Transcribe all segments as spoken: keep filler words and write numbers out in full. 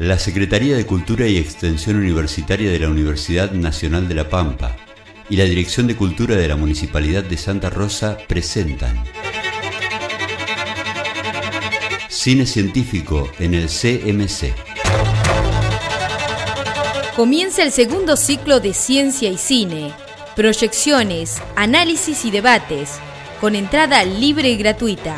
La Secretaría de Cultura y Extensión Universitaria de la Universidad Nacional de La Pampa y la Dirección de Cultura de la Municipalidad de Santa Rosa presentan Cine Científico en el C M C. Comienza el segundo ciclo de Ciencia y Cine, proyecciones, análisis y debates, con entrada libre y gratuita.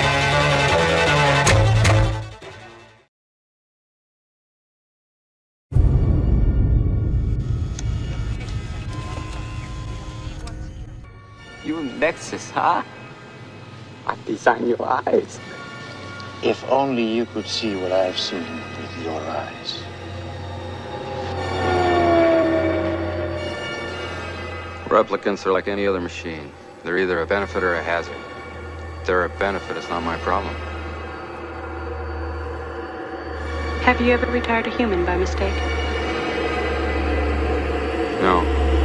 You in Nexus, huh? I design your eyes. If only you could see what I've seen with your eyes. Replicants are like any other machine. They're either a benefit or a hazard. If they're a benefit, it's not my problem. Have you ever retired a human by mistake? No.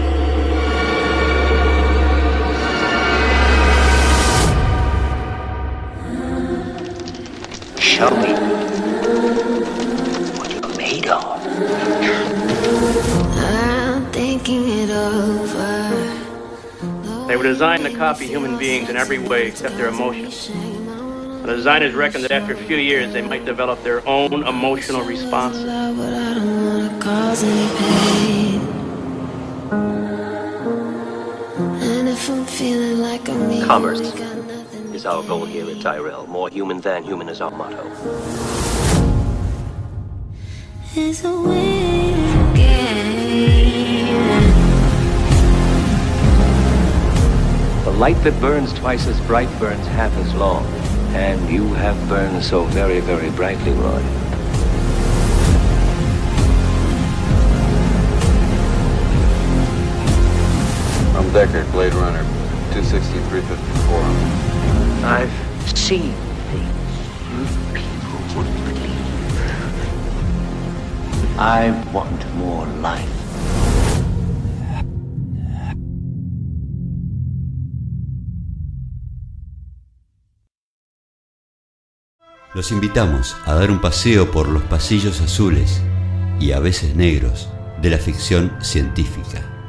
Show me what you're made of. I'm thinking it over. They were designed to copy human beings in every way except their emotions. The designers reckoned that after a few years they might develop their own emotional responses. But I don't wanna cause any pain. And if I'm feeling like I'm Commerce is our goal here at Tyrell. More human than human is our motto. It's a waiting game. The light that burns twice as bright burns half as long. And you have burned so very, very brightly, Roy. I'm Deckard, Blade Runner, two sixty-three fifty-four. I've seen things you people wouldn't believe. I want more life. Los invitamos a dar un paseo por los pasillos azules y a veces negros de la ficción científica.